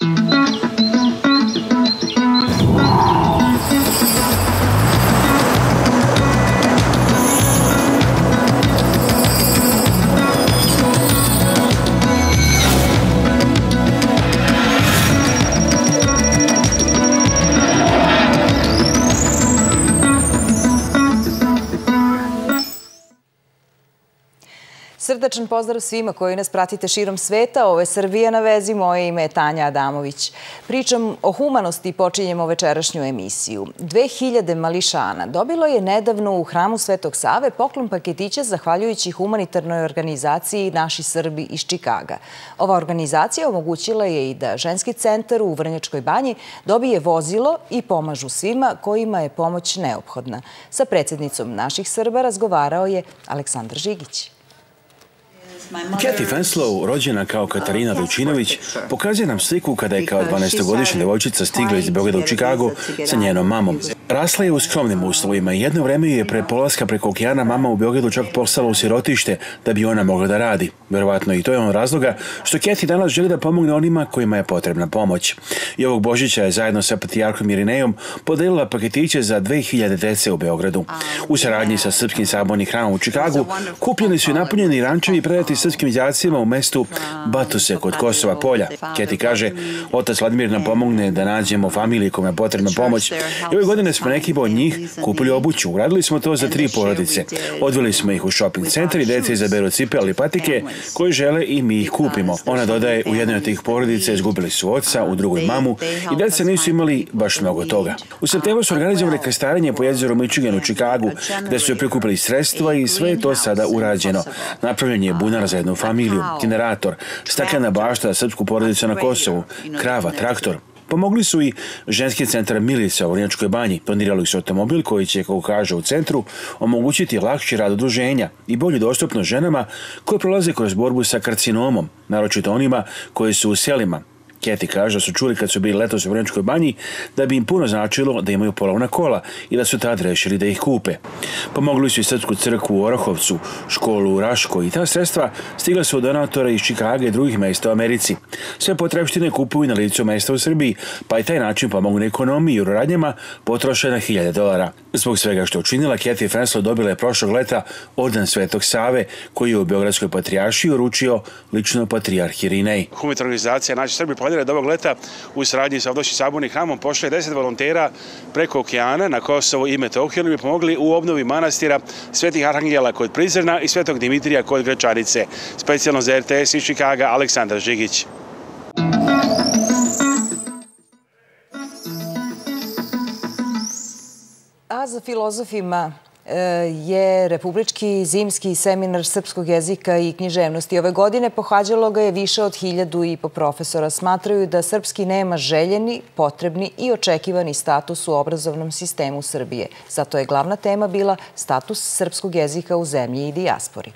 Srdačan pozdrav svima koji nas pratite širom sveta. Ovo je Srbija na vezi, moje ime je Tanja Adamović. Pričam o humanosti i počinjemo večerašnju emisiju. 2000 mališana dobilo je nedavno u hramu Svetog Save poklon paketića zahvaljujući humanitarnoj organizaciji Naši Srbi iz Čikaga. Ova organizacija omogućila je i da ženski centar u Vrnjačkoj Banji dobije vozilo i pomažu svima kojima je pomoć neophodna. Sa predsjednicom Naših Srba razgovarao je Aleksandar Žigić. Kathy Fenslow, rođena kao Katarina Vujčinović, pokazuje nam sliku kada je kao 12-godišnja djevojčica stigla iz Beograda u Čikagu sa njenom mamom. Rasla je u skromnim uslovima i jedno vreme je pre polaska preko okeana mama u Beogradu čak poslala u sirotište da bi ona mogla da radi. Verovatno i to je on razloga što Kathy danas želi da pomogne onima kojima je potrebna pomoć. I ovog Božića je zajedno sa patrijarhom Irinejom podelila paketiće za 2000 dece u Beogradu. U saradnji sa Srpskim sabornim hramom u Čikagu kupljeni su i napunjeni rančevi predati srpskim đacima u mestu Batuse kod Kosova polja. Kathy kaže, otac Vladimir nam pomogne da nađemo familiji kojima je potrebna pomoć. I ove godine smo nekima od njih kupili obuću. Uradili smo to za 3 porodice. Odveli smo ih u shopping centar i dece izaberu cipele ili patike koji žele i mi ih kupimo. Ona dodaje, u jednoj od tih porodica izgubili su oca, u drugoj mamu i deca nisu imali baš mnogo toga. U septembru su organizovali krestarenje po jezeru Michigan u Čikagu, gde su prikupili sredstva i sve je to sada urađeno. Napravljen je bunar za jednu familiju, generator, staklena bašta za srpsku porodicu na Kosovu, krava, traktor. Pomogli su i ženski centar Milica u Vrnjačkoj Banji. Donirali su automobil koji će, kako kaže u centru, omogućiti lakši rad udruženja i bolju dostupnost ženama koje prolaze kroz borbu sa karcinomom, naročito onima koji su u selima. Kathy kaže da su čuli kad su bili letos u Vrnjačkoj Banji da bi im puno značilo da imaju polovna kola i da su tad rešili da ih kupe. Pomogli su i Srpsku crkvu u Orahovcu, školu u Raškoj i ta sredstva stigla su od donatora iz Čikaga i drugih mesta u Americi. Sve potrebštine kupuju na licu mesta u Srbiji, pa i taj način pomogu na ekonomiji i u radnjama potroše na $1000. Zbog svega što je učinila, Kathy Fenslow dobila je prošlog leta orden Svetog Save, koji je u Beogradskoj patrijaršiji uručio lično patrijarh Irinej. Humanitarna organizacija Naši Srbi planira da ovog leta u saradnji sa Ovdošćim sabornim hramom pošle 10 volontera preko okeana na Kosovo i Metohiju da bi pomogli u obnovi manastira Svetih Arhangela kod Prizrena i Svetog Dimitrija kod Gračanice. Specijalno za RTS iz Čikaga, Aleksandar Žigić. A za filozofima je Republički zimski seminar srpskog jezika i književnosti. Ove godine pohađalo ga je više od 1500 profesora. Smatraju da srpski nema željeni, potrebni i očekivani status u obrazovnom sistemu Srbije. Zato je glavna tema bila status srpskog jezika u zemlji i dijaspori.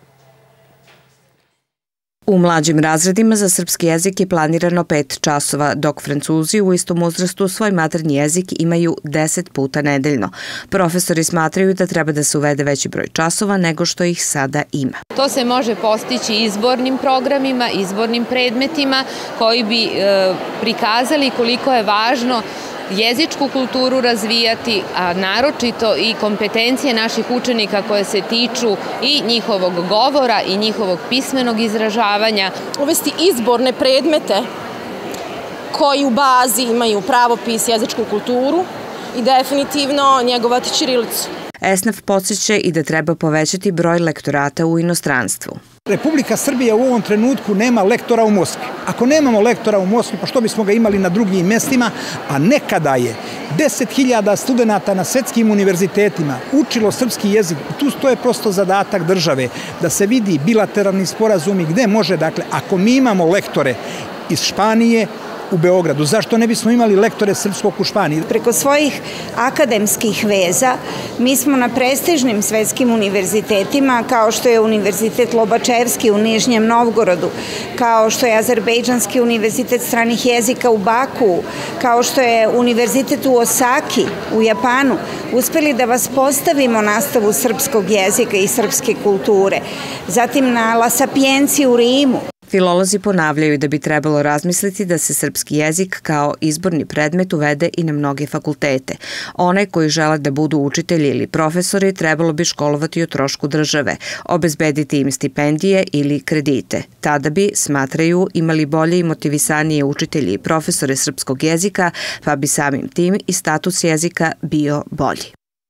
U mlađim razredima za srpski jezik je planirano 5 časova, dok Francuzi u istom uzrastu svoj maternji jezik imaju 10 puta nedeljno. Profesori smatraju da treba da se uvede veći broj časova nego što ih sada ima. To se može postići izbornim programima, izbornim predmetima koji bi prikazali koliko je važno jezičku kulturu razvijati, a naročito i kompetencije naših učenika koje se tiču i njihovog govora i njihovog pismenog izražavanja. Uvesti izborne predmete koji u bazi imaju pravopis, jezičku kulturu i definitivno njegovati ćirilicu. ESNAF podsjeća i da treba povećati broj lektorata u inostranstvu. Republika Srbija u ovom trenutku nema lektora u Moskvi. Ako nemamo lektora u Moskvi, pa što bismo ga imali na drugim mestima, a nekada je 10.000 studenta na svetskim univerzitetima učilo srpski jezik. To je prosto zadatak države, da se vidi bilateralni sporazumi gde može, dakle, ako mi imamo lektore iz Španije, u Beogradu. Zašto ne bismo imali lektore srpskog u Španiji? Preko svojih akademskih veza mi smo na prestižnim svetskim univerzitetima, kao što je Univerzitet Lobačevski u Nižnjem Novgorodu, kao što je Azerbejdžanski univerzitet stranih jezika u Baku, kao što je Univerzitet u Osaki u Japanu, uspeli da vas postavimo nastavu srpskog jezika i srpske kulture. Zatim na La Sapienci u Rimu. Filolozi ponavljaju da bi trebalo razmisliti da se srpski jezik kao izborni predmet uvede i na mnoge fakultete. One koji žele da budu učitelji ili profesori trebalo bi školovati o trošku države, obezbediti im stipendije ili kredite. Tada bi, smatraju, imali bolje i motivisanije učitelji i profesore srpskog jezika, pa bi samim tim i status jezika bio bolji.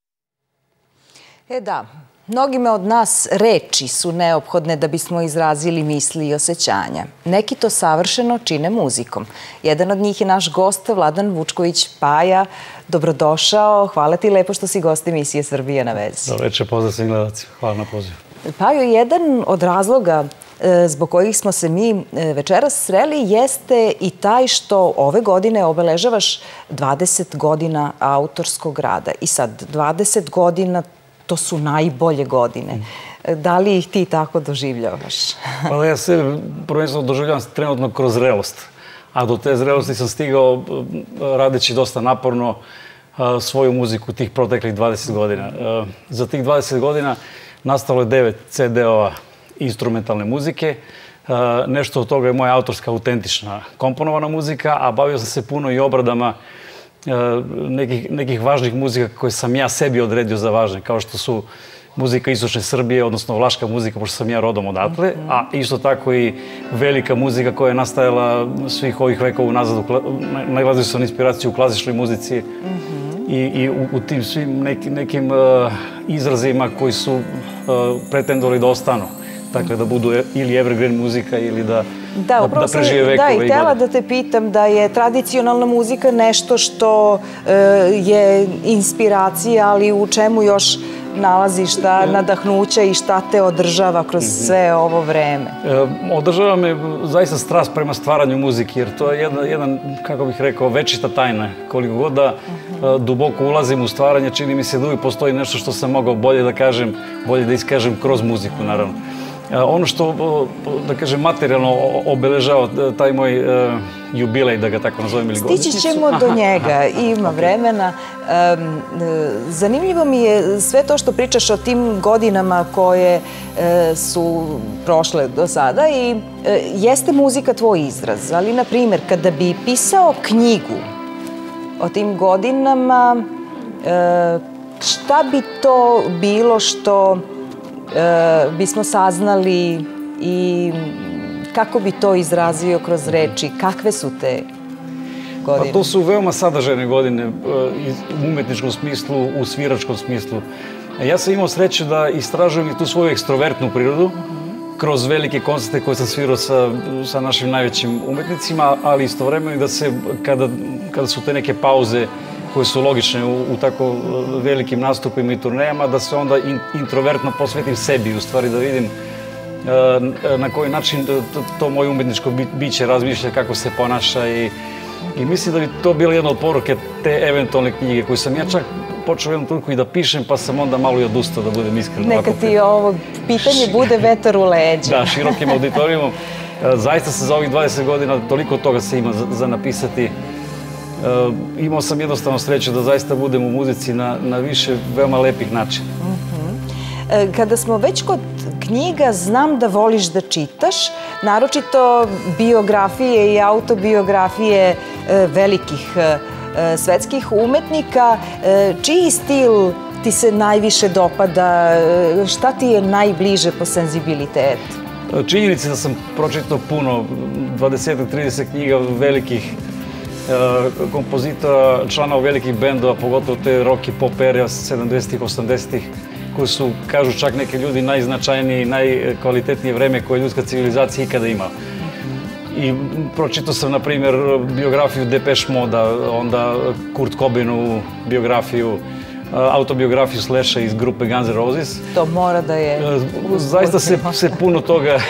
Da, mnogima od nas reči su neophodne da bismo izrazili misli i osjećanja. Neki to savršeno čine muzikom. Jedan od njih je naš gost, Vladan Vučković Paja. Dobrodošao. Hvala ti lepo što si gost emisije Srbija na vezi. Dobro večer, pozdrav svim gledalcima. Hvala na pozivu. Pajo, jedan od razloga zbog kojih smo se mi večeras sreli jeste i taj što ove godine obeležavaš 20 godina autorskog rada. I sad, 20 godina to su najbolje godine. Da li ih ti tako doživljavaš? Pa ja se prvenstveno doživljavam trenutno kroz zrelost. A do te zrelosti sam stigao radeći dosta naporno svoju muziku tih proteklih 20 godina. Za tih 20 godina nastalo je 9 CD-ova instrumentalne muzike. Nešto od toga je moja autorska, autentična, komponovana muzika, a bavio sam se puno i obradama nekih važnih muzika koje sam ja sebi odredio za važne, kao što su muzika istočne Srbije, odnosno vlaška muzika, pošto sam ja rodom odatle, a isto tako i velika muzika koja je nastajala svih ovih vekova unazad, najgledaju sam inspiraciju u klasičnoj muzici i u tim svim nekim izrazima koji su pretendovali da ostanu. Dakle, da budu ili evergreen muzika ili da prežive vekove. Da, i htjela da te pitam da je tradicionalna muzika nešto što je inspiracija, ali u čemu još nalaziš ta nadahnuća i šta te održava kroz sve ovo vreme? Održava me zaista strast prema stvaranju muzike, jer to je jedan, kako bih rekao, večita tajna. Koliko god da duboko ulazim u stvaranje, čini mi se da uvijek postoji nešto što sam mogao bolje da kažem, bolje da iskažem kroz muziku, naravno. Ono što, da kažem, materijalno obeležava taj moj jubilej, da ga tako nazovem, ili godišnjicu. Stići ćemo do njega, ima vremena. Zanimljivo mi je sve to što pričaš o tim godinama koje su prošle do sada i jeste muzika tvoj izraz, ali, na primjer, kada bi pisao knjigu o tim godinama, šta bi to bilo što bismo saznali i kako bi to izrazio kroz reči? Kakve su te godine? Pa to su veoma sadržajne godine u umetničkom smislu, u sviračkom smislu. Ja sam imao sreću da istražujem i tu svoju ekstrovertnu prirodu kroz velike koncerte koje sam svirao sa našim najvećim umetnicima, ali istovremeno i da se, kada su te neke pauze koje su logične u tako velikim nastupima i turnejama, da se onda introvertno posvetim sebi, u stvari da vidim na koji način to moje umetničko biće razmišlja, kako se ponaša i mislim da bi to bila jedna od poruke te eventualne knjige koju sam ja čak počeo u jednom trenutku i da pišem, pa sam onda malo i odustao, da budem iskren. Neka ti ovo pitanje bude vetar u leđa. Da, širokim auditorijumom. Zaista se za ovih 20 godina toliko toga se ima za napisati. Imao sam jednostavno sreću da zaista budem u muzici na više veoma lepih načina. Kada smo već kod knjiga, znam da voliš da čitaš, naročito biografije i autobiografije velikih svetskih umetnika. Čiji stil ti se najviše dopada? Šta ti je najbliže po senzibilitetu? Činjenica da sam pročitao puno, 20-30 knjiga velikih kompozitora, članova velikih bendova, pogotovo te rock i pop era 70-ih, 80-ih, koji su, kažu čak neki ljudi, najznačajniji, najkvalitetnije vreme koje ljudska civilizacija ikada imala. I pročitao sam, na primjer, biografiju Depeche Moda, onda Kurt Cobainu biografiju, autobiografiju Slasha iz grupe Guns N' Roses. To mora da je... Zaista se puno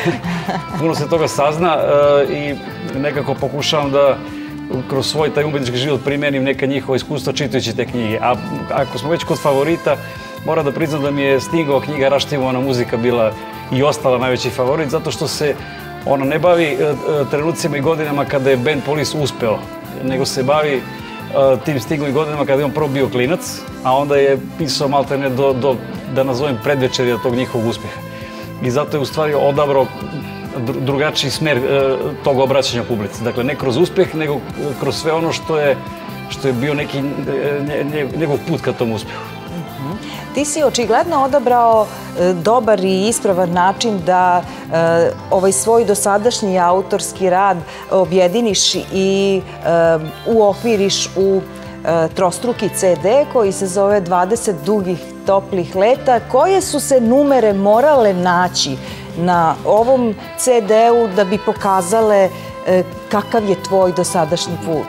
toga sazna i nekako pokušavam da kroz svoj taj umetnički život primenim neka njihova iskustva čitajući te knjige. A ako smo već kod favorita, moram da priznam da mi je Stingova knjiga Raštimovana muzika bila i ostala najveći favorit, zato što se ona ne bavi trenucima i godinama kada je band Police uspeo, nego se bavi tim Stingovim godinama kada je on prvo bio klinac, a onda je pisao maltene do, da nazovem, predvečerja tog njihovog uspeha. I zato je u stvari odabrao drugačiji smer tog obraćanja publici. Dakle, ne kroz uspjeh, nego kroz sve ono što je bio neki njegov put ka tom uspjehu. Ti si očigledno odabrao dobar i ispravan način da ovaj svoj dosadašnji autorski rad objediniš i uokviriš u trostruki CD koji se zove 20 dugih toplih leta. Koje su se numere morale naći na ovom CD-u da bi pokazale kakav je tvoj dosadašnji put?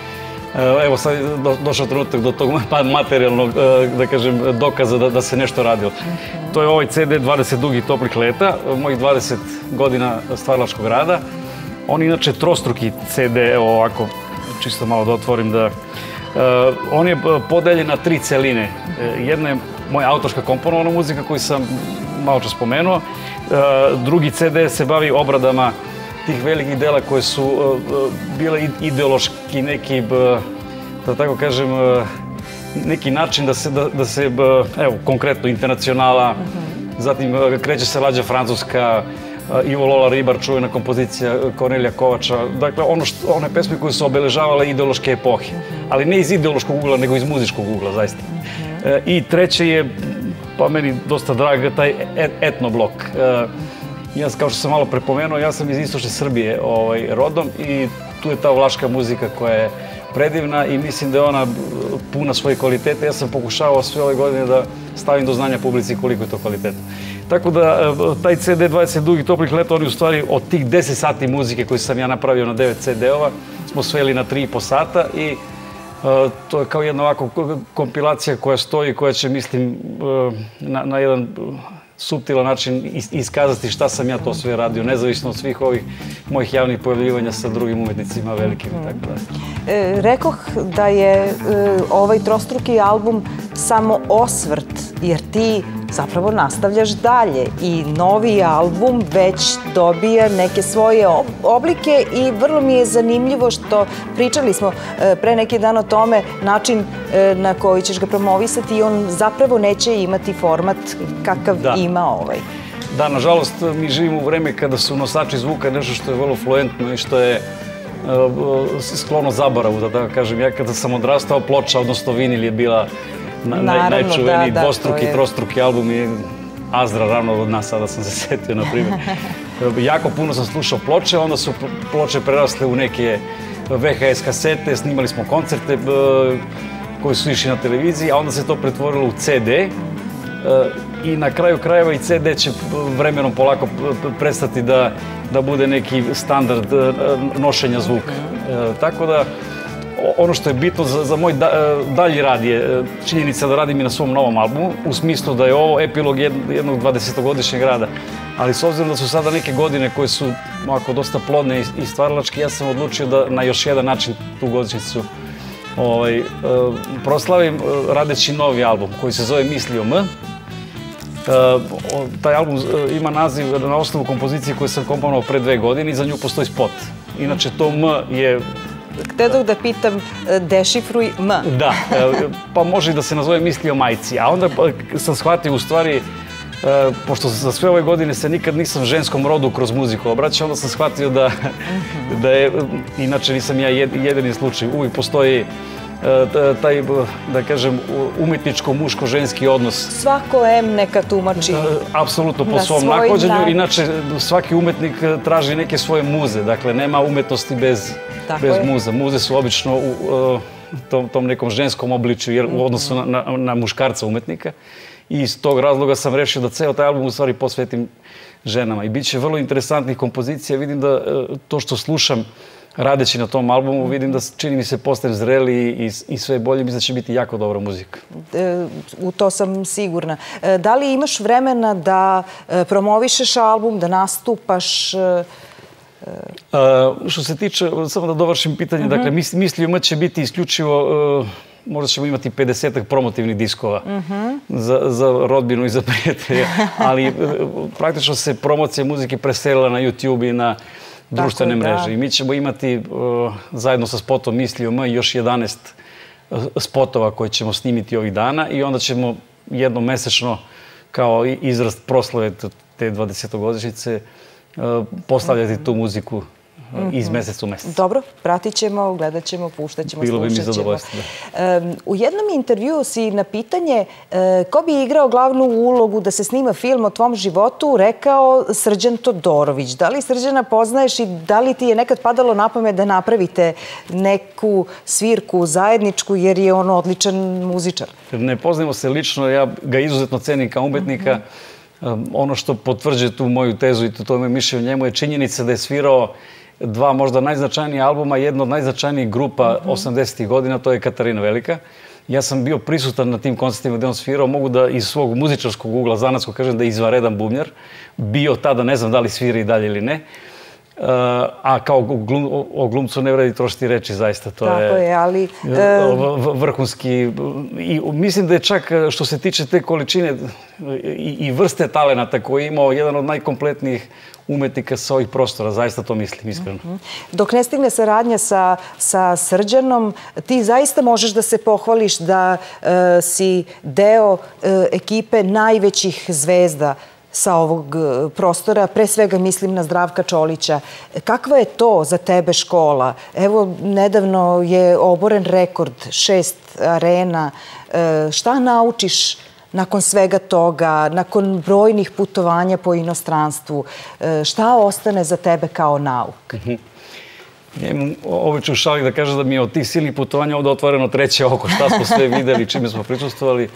Evo sad je došao trenutak do tog materijalnog, da kažem, dokaza da se nešto radilo. To je ovaj CD 20 dugih toplih leta, mojih 20 godina stvaralačkog rada. On je inače trostruki CD, evo ovako, čisto malo da otvorim da... On je podeljen na 3 celine. Jedna je moja autorska komponovana muzika koju sam malo čas spomenuo. Drugi CD se bavi obradama tih velikih dela koje su bile ideološki neki, da tako kažem, neki način da se, evo, konkretno Internacionala, zatim kreće se Lađa Francuska, Ivo Lola Ribar, čuvena kompozicija Kornelija Kovača. Dakle, one pesme koje su obeležavale ideološke epohe. Ali ne iz ideološkog ugla, nego iz muzičkog ugla, zaista. I treće je, pa meni dosta drag, taj etnoblok. Ja, kao što sam malo prepomenuo, ja sam iz istočne Srbije rodom i tu je ta vlaška muzika koja je predivna i mislim da je ona puna svoje kvalitete. Ja sam pokušavao sve ove godine da stavim do znanja publici koliko je to kvalitetno. Tako da, taj CD 20 dugih toplih leta, oni u stvari od tih 10 sati muzike koje sam ja napravio na 9 CD-ova, smo sveli na 3,5 sata i to je kao jedna ovako kompilacija koja stoji, koja će, mislim, na jedan suptilan način iskazati šta sam ja to sve radio, nezavisno od svih ovih mojih javnih pojavljivanja sa drugim umetnicima velikim i tako dalje. Rekoh da je ovaj trostruki album samo osvrt, jer ti zapravo nastavljaš dalje i novi album već dobija neke svoje oblike i vrlo mi je zanimljivo što pričali smo pre neki dan o tome, način na koji ćeš ga promovisati i on zapravo neće imati format kakav ima ovaj. Da, nažalost, mi živimo u vreme kada su nosači zvuka nešto što je vrlo fluentno i što je sklono zaboravu, da tako kažem. Ja kada sam odrastao, ploča, odnosno vinil je bila najčuveniji dvostruki, trostruki album i Azdra ravno od nas, sada sam se setio, na primjer. Jako puno sam slušao ploče, onda su ploče prerasle u neke VHS kasete, snimali smo koncerte koji su išli na televiziji, a onda se to pretvorilo u CD i na kraju krajeva i CD će vremenom polako prestati da bude neki standard nošenja zvuka. Tako da, ono što je bitno za moj dalji rad je činjenica da radim i na svom novom albumu, u smislu da je ovo epilog jednog 20-godišnjeg rada. Ali s obzirom da su sada neke godine koje su ovako dosta plodne i stvaralačke, ja sam odlučio da na još jedan način tu godišnjicu proslavim radeći novi album koji se zove Misli o M. Taj album ima naziv na osnovu kompozicije koju sam komponovao pre 2 godine i za nju postoji spot. Inače, to M je... Htedog da pitam, dešifruj M. Da, pa može i da se nazove Misli o majci. A onda sam shvatio u stvari, pošto za sve ove godine se nikad nisam ženskom rodu kroz muziku obraćao, onda sam shvatio da je, inače nisam ja jedini slučaj, uvijek postoji taj, da kažem, umetničko-muško-ženski odnos. Svako neka tumači. Apsolutno, po svom nahođenju. Inače, svaki umetnik traži neke svoje muze. Dakle, nema umetnosti bez muza. Muze su obično u tom nekom ženskom obličju u odnosu na muškarca umetnika. I iz tog razloga sam rešio da ceo taj album u stvari posvetim ženama. I bit će vrlo interesantnih kompozicija. Vidim da to što slušam radeći na tom albumu, vidim da čini mi se postajem zreliji i sve bolje, mislim da će biti jako dobra muzika. U to sam sigurna. Da li imaš vremena da promovišeš album, da nastupaš? Što se tiče, samo da dovršim pitanje, dakle, Misli o M će biti isključivo, možda ćemo imati 50-ak promotivnih diskova za rodbinu i za prijatelje, ali praktično se promocija muzike preselila na YouTube i na društvene mreže. I mi ćemo imati zajedno sa spotom Misli o M još 11 spotova koje ćemo snimiti ovih dana i onda ćemo jednom mesečno kao izrast proslave te 20-godišnjice postavljati tu muziku iz meseca u mesec. Dobro, pratit ćemo, gledat ćemo, puštat ćemo, Bilo bi mi slušat ćemo. zadovoljstvo. U jednom intervjuu si na pitanje ko bi igrao glavnu ulogu da se snima film o tvom životu rekao Srđan Todorović. Da li Srđana poznaješ i da li ti je nekad padalo na pamet da napravite neku svirku zajedničku jer je on odličan muzičar? Ne poznajemo se lično, ja ga izuzetno cenim kao umetnika. Ono što potvrđuje tu moju tezu i to moje mišljenje o njemu je činjenica da je svirao dva možda najznačajnija albuma, jedna od najznačajnijih grupa 80. godina, to je Katarina Velika. Ja sam bio prisutan na tim koncertima gde on svirao, mogu da iz svog muzičarskog ugla zanatskog kažem da je izvanredan bubnjar. Bio tada, ne znam da li svira i dalje ili ne. A kao o glumcu ne vredi trošiti reči, zaista. To je vrhunski. I mislim da je čak, što se tiče te količine i vrste talenata koji je imao, jedan od najkompletnijih umetnika sa ovih prostora. Zaista to mislim, iskreno. Dok ne stigne saradnja sa Srđanom, ti zaista možeš da se pohvališ da si deo ekipe najvećih zvezda sa ovog prostora, pre svega mislim na Zdravka Čolića. Kakva je to za tebe škola? Evo, nedavno je oboren rekord, 6 arena. Šta naučiš nakon svega toga, nakon brojnih putovanja po inostranstvu? Šta ostane za tebe kao nauk? Ja imam običaj u šali da kažem da mi je od tih silnih putovanja ovdje otvoreno treće oko, šta smo sve videli, čime smo prisustvovali.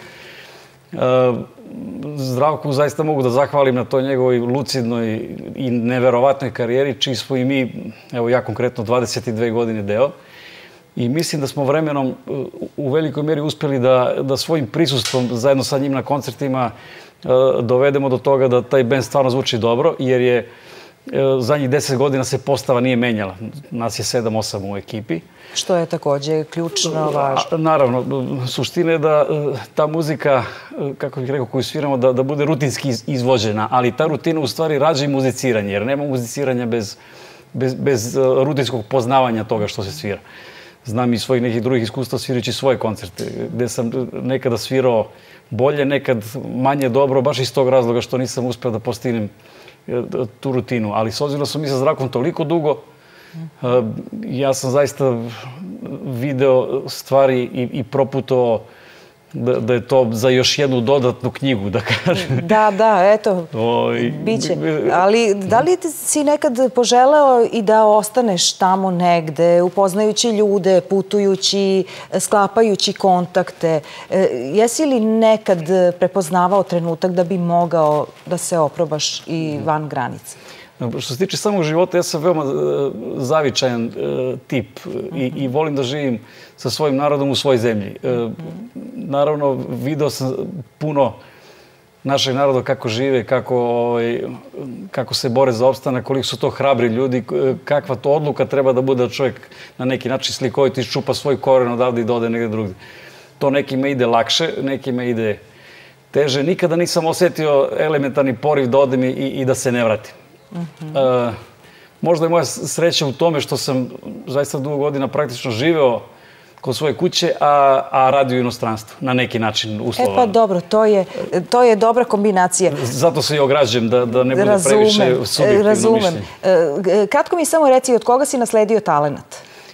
Zdravku zaista mogu da zahvalim na toj njegovoj lucidnoj i neverovatnoj karijeri, čiji smo i mi, evo ja konkretno, 22 godine deo. I mislim da smo vremenom u velikoj mjeri uspjeli da svojim prisustvom zajedno sa njim na koncertima dovedemo do toga da taj band stvarno zvuči dobro, jer je zadnjih 10 godina se postava nije menjala. Nas je 7-8 u ekipi. Što je također ključno važno. Naravno, suština je da ta muzika, kako bih rekao, koju sviramo, da bude rutinski izvođena, ali ta rutina u stvari rađa i muziciranje, jer nema muziciranja bez rutinskog poznavanja toga što se svira. Znam i svojih nekih drugih iskustva svirajući svoje koncerte, gde sam nekada svirao bolje, nekad manje dobro, baš iz tog razloga što nisam uspeo da postignem tu rutinu. Ali s obzirom da sam mi sa Zdravkom toliko dugo, ja sam zaista video stvari i proputovao da je to za još jednu dodatnu knjigu, da kažem. Da, eto, biće. Ali da li si nekad poželeo i da ostaneš tamo negde, upoznajući ljude, putujući, sklapajući kontakte? Jesi li nekad prepoznavao trenutak da bi mogao da se oprobaš i van granice? Što se tiče samog života, ja sam veoma zavičajan tip i volim da živim sa svojim narodom u svojoj zemlji. Naravno, video sam puno našeg naroda kako žive, kako se bore za opstanak, koliko su to hrabri ljudi, kakva to odluka treba da bude da čovjek na neki način slikovito iščupa svoj koren odavde i da ode negdje drugdje. To nekima ide lakše, nekima ide teže. Nikada nisam osjetio elementarni poriv da odem i da se ne vratim. Možda je moja sreća u tome što sam zaista dugo godina praktično živeo kod svoje kuće, a radio u inostranstvu, na neki način uslovano. Pa dobro, to je dobra kombinacija. Zato se i ograđujem, da ne bude previše subjektivno mišljenje. Kratko mi samo reci, od koga si nasledio talenat?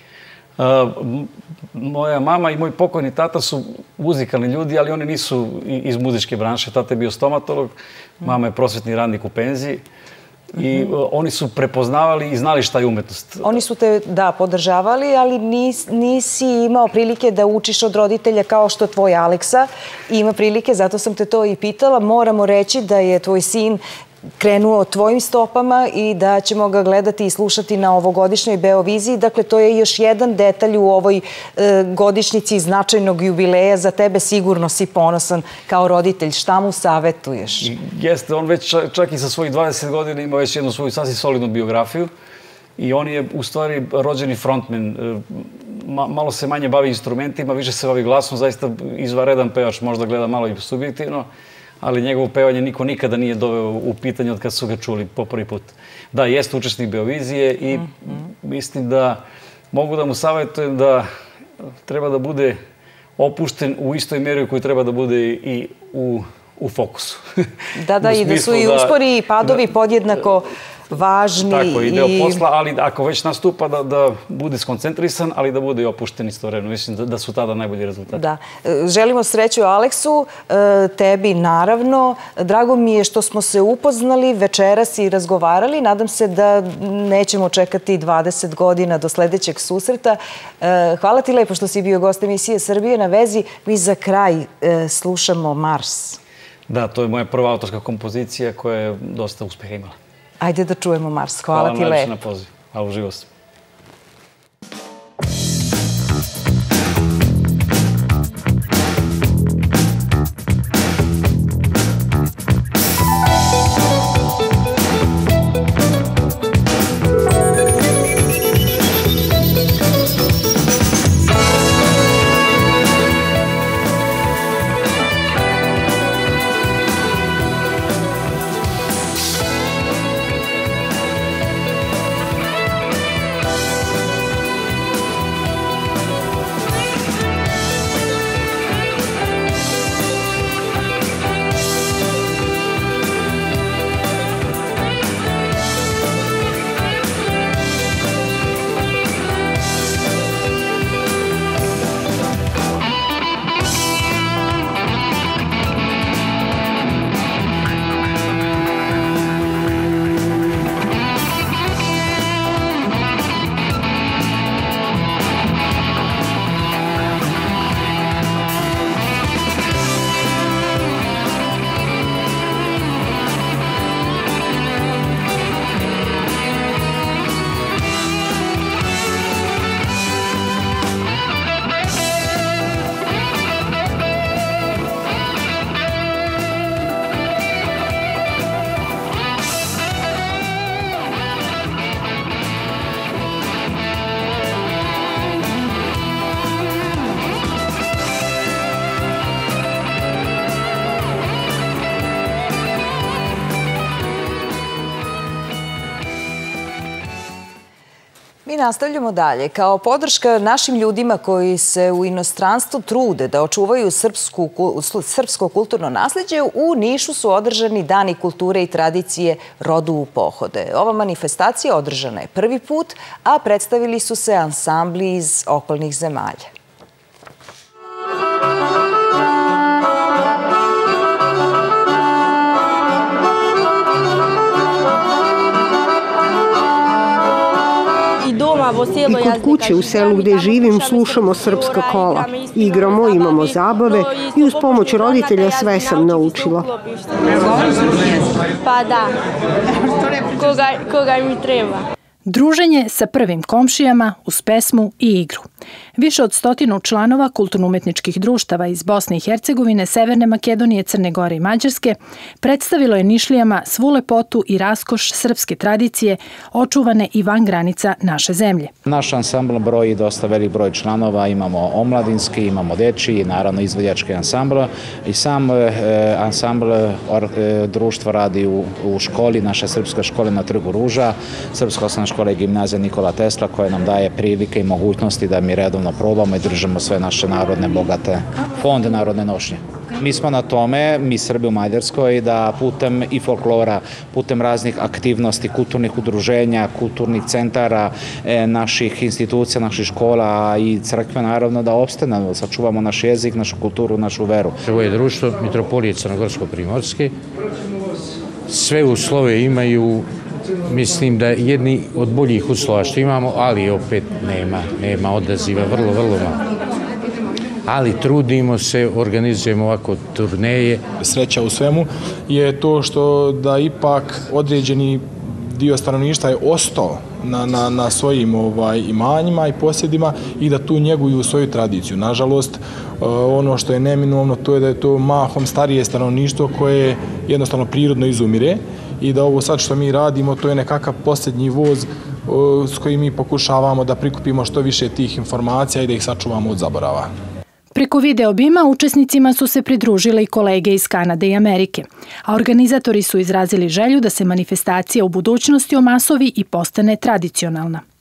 Moja mama i moj pokojni tata su muzikalni ljudi, ali oni nisu iz muzičke branše. Tata je bio stomatolog, mama je prosvetni radnik u penziji. I oni su prepoznavali i znali šta je umetnost. Oni su te, da, podržavali, ali nisi imao prilike da učiš od roditelja kao što tvoj Aleksa ima prilike, zato sam te to i pitala. Moramo reći da je tvoj sin krenuo tvojim stopama i da ćemo ga gledati i slušati na ovogodišnjoj Beoviziji. Dakle, to je još jedan detalj u ovoj godišnjici značajnog jubileja. Za tebe sigurno si ponosan kao roditelj. Šta mu savjetuješ? Jeste, on već čak i sa svojih 20 godina ima već jednu svoju sasvim solidnu biografiju i on je u stvari rođeni frontman. Malo se manje bavi instrumentima, više se bavi glasom, zaista izvanredan pevač, možda gleda malo i subjektivno, ali njegovo pevanje niko nikada nije doveo u pitanje od kad su ga čuli po prvi put. Da, jeste učesnik Beovizije i mislim da mogu da mu savjetujem da treba da bude opušten u istoj mjeri koji treba da bude i u fokusu. Da, i da su i uspori i padovi podjednako važni. Tako, i deo posla, ali ako već nastupa da bude skoncentrisan, ali da bude i opušten istovremeno. Mislim da su tada najbolji rezultati. Da. Želimo sreću Aleksu, tebi naravno. Drago mi je što smo se upoznali večeras i razgovarali. Nadam se da nećemo čekati 20 godina do sledećeg susreta. Hvala ti lepo što si bio gost emisije Srbije na vezi. Mi za kraj slušamo Mars. Da, to je moja prva autorska kompozicija koja je dosta uspeha imala. Ajde da čujemo Mars. Hvala ti lepo. Hvala na poziv. A uživo sam. Mi nastavljamo dalje. Kao podrška našim ljudima koji se u inostranstvu trude da očuvaju srpsko kulturno nasleđe, u Nišu su održani Dani kulture i tradicije Rodu u pohode. Ova manifestacija održana je prvi put, a predstavili su se ansambli iz okolnih zemalja. I kod kuće u selu gde živim slušamo srpska kola. Igramo, imamo zabave i uz pomoć roditelja sve sam naučila. Pa da, koga mi treba. Druženje sa prvim komšijama uz pesmu i igru. Više od 100 članova kulturno-umetničkih društava iz Bosne i Hercegovine, Severne Makedonije, Crne Gore i Mađarske predstavilo je Nišlijama svu lepotu i raskoš srpske tradicije očuvane i van granica naše zemlje. Naš ansambl broji dosta velik broj članova, imamo omladinski, imamo dečiji i naravno izvođački ansambl. I sam ansambl društva radi u školi, naša srpska škola na Trgu Ruža, Srpska osnovna škola i gimnazija Nikola Tesla, koja nam daje prilike i mogućnosti da mi redovno probamo i držimo sve naše narodne, bogate fonde narodne nošnje. Mi smo na tome, mi Srbi u Mađarskoj, da putem i folklora, putem raznih aktivnosti, kulturnih udruženja, kulturnih centara, naših institucija, naših škola i crkve, naravno, da opstanemo, da sačuvamo naš jezik, našu kulturu, našu veru. Ovo je društvo Mitropolije Crnogorsko-Primorske. Sve uslove imaju. Mislim da je jedni od boljih uslova što imamo, ali opet nema odaziva, vrlo malo. Ali trudimo se, organizujemo ovako turneje. Sreća u svemu je to što da ipak određeni dio stanovništva je ostao na svojim imanjima i posjedima i da tu njeguju svoju tradiciju. Nažalost, ono što je neminovno to je da je to mahom starije stanovništvo koje jednostavno prirodno izumire i da ovo sad što mi radimo to je nekakav posljednji voz s kojim mi pokušavamo da prikupimo što više tih informacija i da ih sačuvamo od zaborava. Preko video obima učesnicima su se pridružile i kolege iz Kanade i Amerike, a organizatori su izrazili želju da se manifestacija u budućnosti omasovi i postane tradicionalna.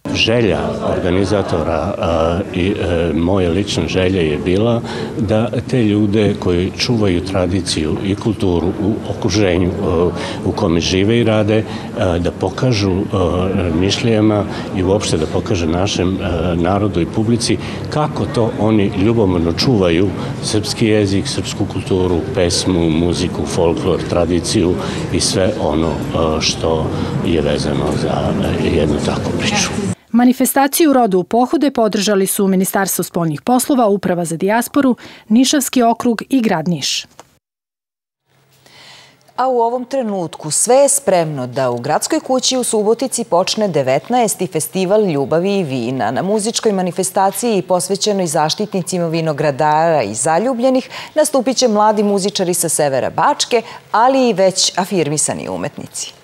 Želja organizatora i moja lična želja je bila da te ljude koji čuvaju tradiciju i kulturu u okruženju u kome žive i rade, da pokažu mišljama i uopšte da pokažu našem narodu i publici kako to oni ljubomorno čuvaju srpski jezik, srpsku kulturu, pesmu, muziku, folklor, tradiciju i sve ono što je vezano za jednu takvu priču. Manifestaciju Rodu u pohode podržali su Ministarstvo spoljnih poslova, Uprava za dijasporu, Nišavski okrug i grad Niš. A u ovom trenutku sve je spremno da u Gradskoj kući u Subotici počne 19. festival ljubavi i vina. Na muzičkoj manifestaciji posvećenoj zaštitnicima vinogradara i zaljubljenih nastupit će mladi muzičari sa severa Bačke, ali i već afirmisani umetnici.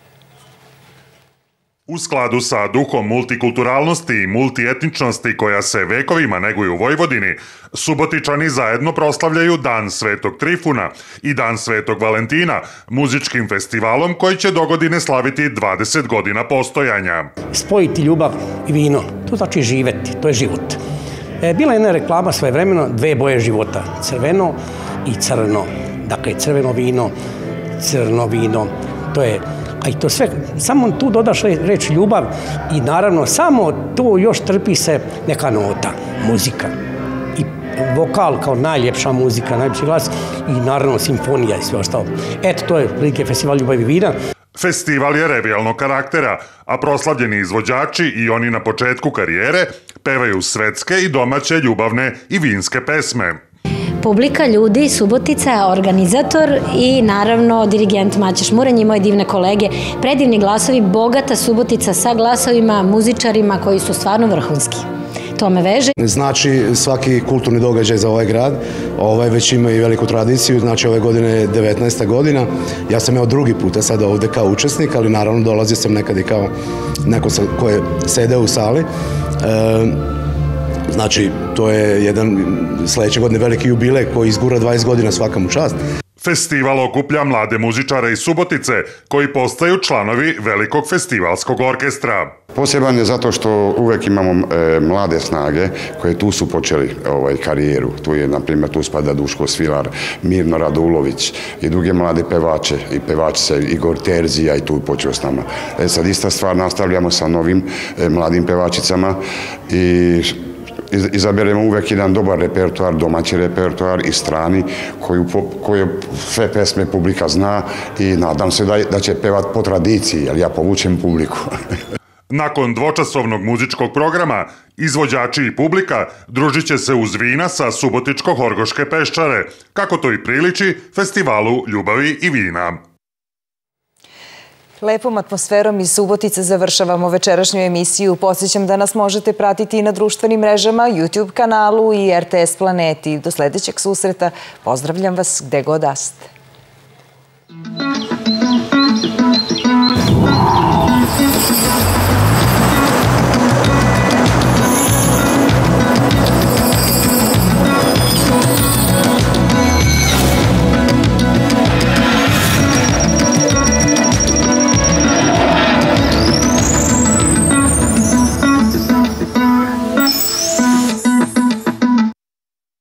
U skladu sa duhom multikulturalnosti i multietničnosti koja se vekovima neguje u Vojvodini, Subotičani zajedno proslavljaju Dan Svetog Trifuna i Dan Svetog Valentina muzičkim festivalom koji će dogodine slaviti 20 godina postojanja. Spojiti ljubav i vino, to znači živeti, to je život. Bila je jedna reklama svojevremeno, dve boje života, crveno i crno. Dakle, crveno vino, to je... A i to sve, samo tu dodaš reč ljubav i naravno samo tu još trpi se neka nota, muzika. I vokal kao najljepša muzika, najljepši glas i naravno simfonija i sve ostalo. Eto, to je prilike festival ljubavi i vina. Festival je revijalnog karaktera, a proslavljeni izvođači i oni na početku karijere pevaju svetske i domaće ljubavne i vinske pesme. Publika, ljudi, Subotica, organizator i naravno dirigent Maća Šmuranj i moje divne kolege. Predivni glasovi, bogata Subotica sa glasovima, muzičarima koji su stvarno vrhunski. To me veže. Znači svaki kulturni događaj za ovaj grad, već ima i veliku tradiciju, znači ove godine je 19. godina. Ja sam drugi puta sada ovde kao učesnik, ali naravno dolazio sam nekad i kao neko ko je sedeo u sali. Znači, to je jedan sledeće godine veliki jubilej koji izgura 20 godina svaka mu čast. Festival okuplja mlade muzičare iz Subotice koji postaju članovi velikog festivalskog orkestra. Poseban je zato što uvek imamo mlade snage koje tu su počeli karijeru. Tu je, na primjer, tu spada Duško Svilar, Mirno Radulović i druge mlade pevače i pevačice, Igor Terzija i tu je počeo s nama. Sad ista stvar, nastavljamo sa novim mladim pevačicama i izaberemo uvek jedan dobar repertoar, domaći repertoar i strani koje sve pesme publika zna i nadam se da će pevat po tradiciji, jer ja povučem publiku. Nakon dvočasovnog muzičkog programa, izvođači i publika družit će se uz vina sa Subotičko-Horgoške Peščare, kako to i priliči festivalu ljubavi i vina. Lepom atmosferom iz Subotice završavamo večerašnju emisiju. Podsjećam da nas možete pratiti i na društvenim mrežama, YouTube kanalu i RTS Planeti. Do sledećeg susreta. Pozdravljam vas gde god da ste.